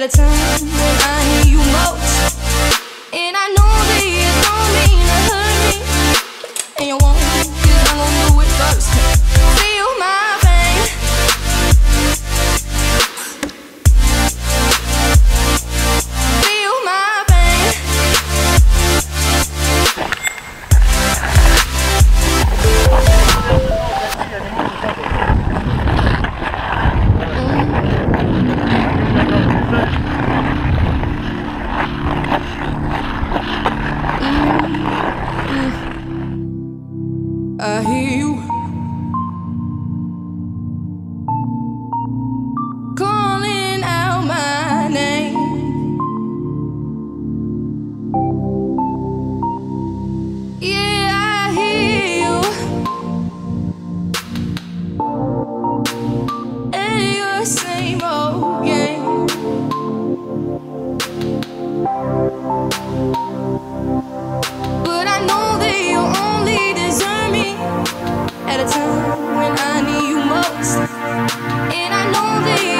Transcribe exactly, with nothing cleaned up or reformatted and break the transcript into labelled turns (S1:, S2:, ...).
S1: a time when I need you most. And I know that you don't mean to hurt me, and you won't, 'cause I'm gonna do it first. Feel my pain. Feel my pain. I hear you calling out my name. Yeah, I hear you. And your same old game. But I know that you only deserve at a time when I need you most. And I know that